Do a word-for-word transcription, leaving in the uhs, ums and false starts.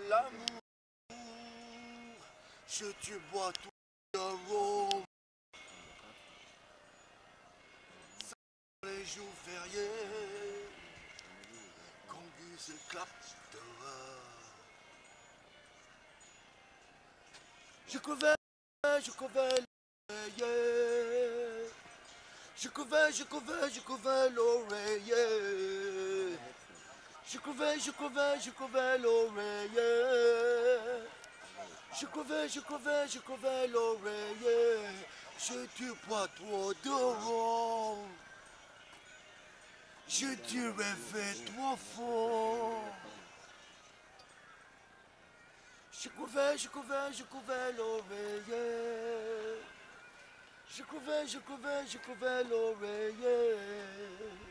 l'amour. Je te bois tout le rhum. Les jours fériés, Congus et clap dehors. Je couvais, je couvais l'oreiller. Je couvais, je couvais, je couvais l'oreiller. Je couvais, je couvais, je couvais l'oreiller. Je couvais, je couvais, je couvais l'oreiller. Je te bois trop de rhum. Je t'aurais fait trop fort. Je couvais, je couvais, je couvais l'oreiller. Je couvais, je couvais, je couvais l'oreiller.